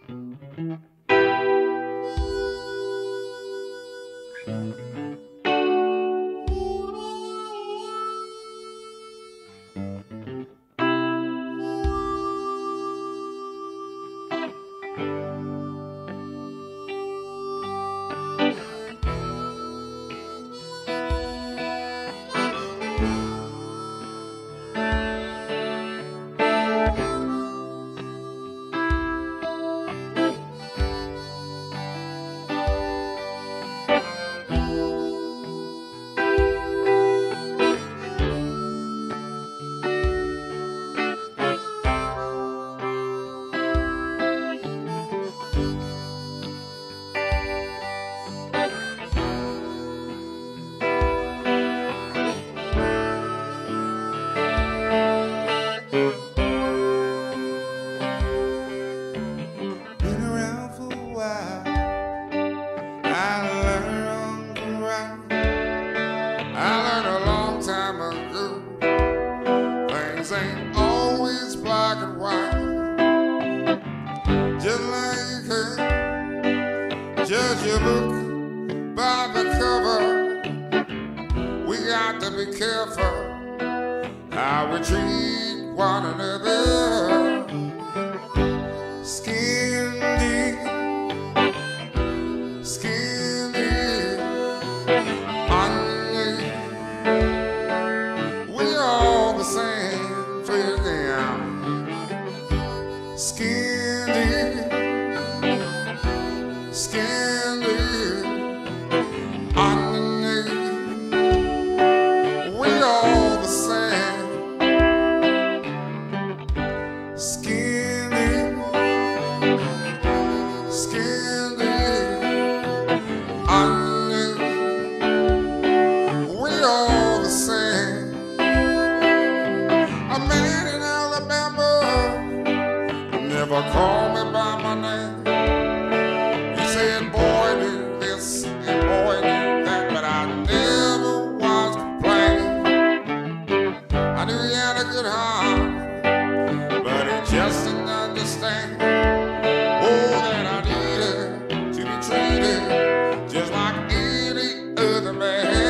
Ain't always black and white. Just like you judge your book by the cover. We got to be careful how we treat one another. Skin deep, skin deep, underneath. We all the same. Skin deep, skin deep, underneath, we all the same. Skin deep, skin deep, underneath, we all the same. A man in Alabama never called me by my name. He said, boy, do this and boy, do that, but I never was complaining. I knew he had a good heart, but he just didn't understand. Oh, that I needed to be treated just like any other man.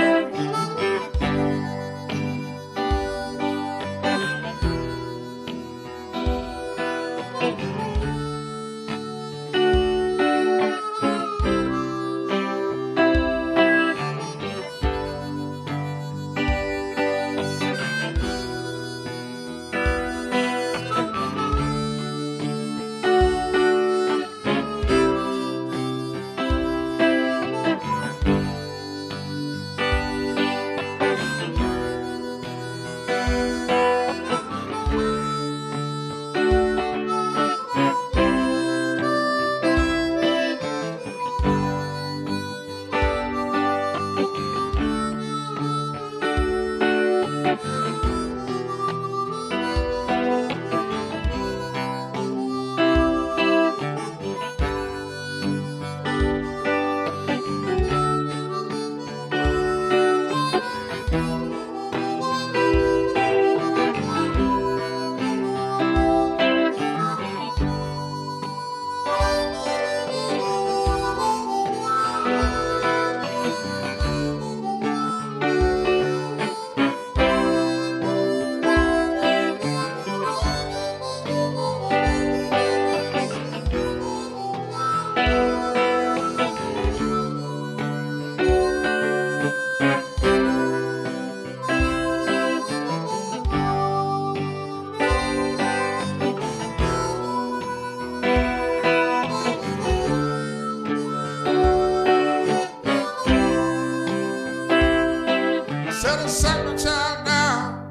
Said a second child now,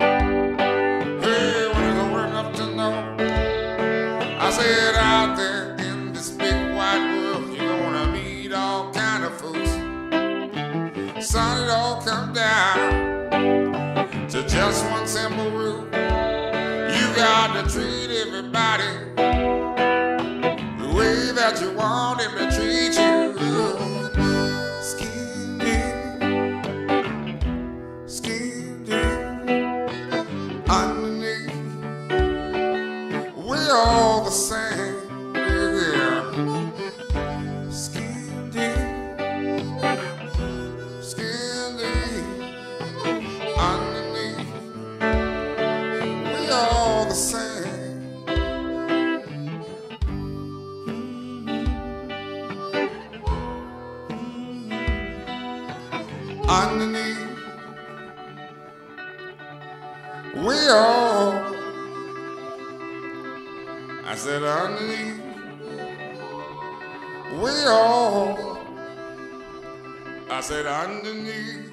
hey, when it's old enough to know. I said out there in this big wide world, you're gonna meet all kind of folks. Son, it all comes down to just one simple rule. You got to treat everybody the way that you want him to treat you. Skin deep, skin deep, underneath, we're all the same. Yeah. I said underneath, way off. I said underneath